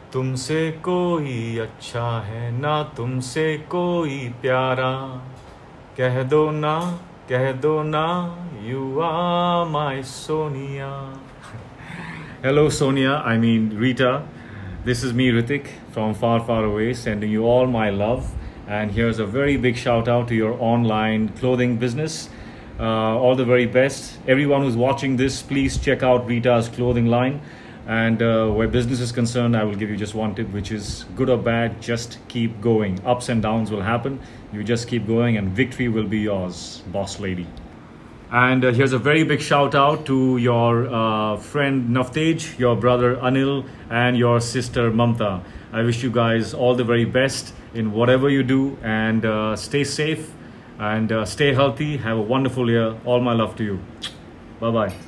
तुमसे कोई अच्छा है ना तुमसे कोई प्यारा, कह दो ना, you are my Sonia. Hello Sonia, I mean Rita. This is me Ritik from far far away sending you all my love, and here's a very big shout out to your online clothing business. All the very best. Everyone who's watching this, please check out Rita's clothing line. And where business is concerned, I will give you just one tip, which is good or bad, just keep going. Ups and downs will happen. You just keep going and victory will be yours, boss lady. And here's a very big shout out to your friend Navtej, your brother Anil, and your sister Mamta. I wish you guys all the very best in whatever you do, and stay safe and stay healthy. Have a wonderful year. All my love to you. Bye-bye.